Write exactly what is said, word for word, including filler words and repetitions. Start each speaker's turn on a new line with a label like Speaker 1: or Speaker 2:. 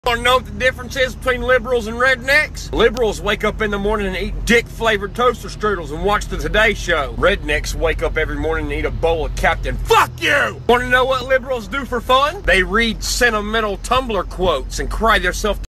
Speaker 1: Want to know what the difference is between liberals and rednecks? Liberals wake up in the morning and eat dick-flavored toaster strudels and watch the Today Show. Rednecks wake up every morning and eat a bowl of Captain Fuck You! Want to know what liberals do for fun? They read sentimental Tumblr quotes and cry themselves